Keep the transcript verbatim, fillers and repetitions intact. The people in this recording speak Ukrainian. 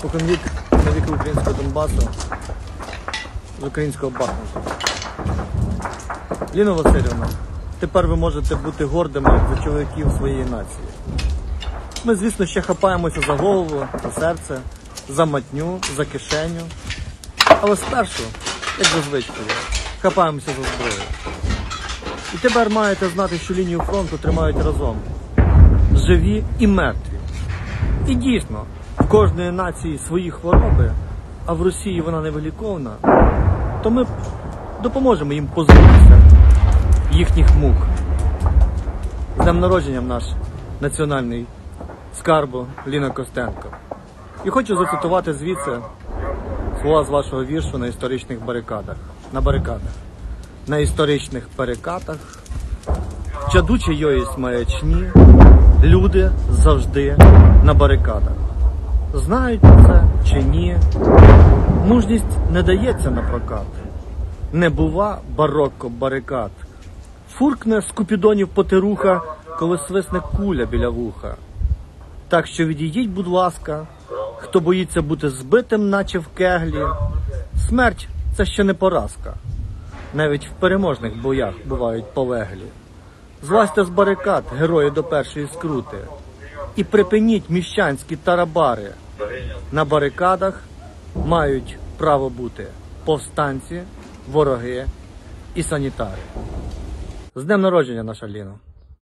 споконвік на віки українського Донбасу з українського Бахмута. Ліно Васильівна, тепер ви можете бути гордими за чоловіків своєї нації. Ми, звісно, ще хапаємося за голову, за серце, за матню, за кишеню. Але спершу, як за звичкою, хапаємося за зброю. І тепер маєте знати, що лінію фронту тримають разом. Живі і мертві. І дійсно, в кожної нації свої хвороби, а в Росії вона невиліковна, то ми допоможемо їм позбутися їхніх мук. З днем народженням наш національний скарбу Ліна Костенко. І хочу зацитувати звідси слова з вашого віршу «На історичних барикадах». На барикадах. На історичних барикадах, чадучі йоїсь маячні, люди завжди на барикадах. Знають це чи ні, мужність не дається на прокат. Не бува барокко барикад. Фуркне з купідонів потируха, коли свисне куля біля вуха. Так що відійдіть, будь ласка, хто боїться бути збитим, наче в кеглі. Смерть – це ще не поразка. Навіть в переможних боях бувають полеглі. Злазьте з барикад, герої до першої скрути, і припиніть міщанські тарабари. На барикадах мають право бути повстанці, вороги і санітари. З днем народження, наша Ліно!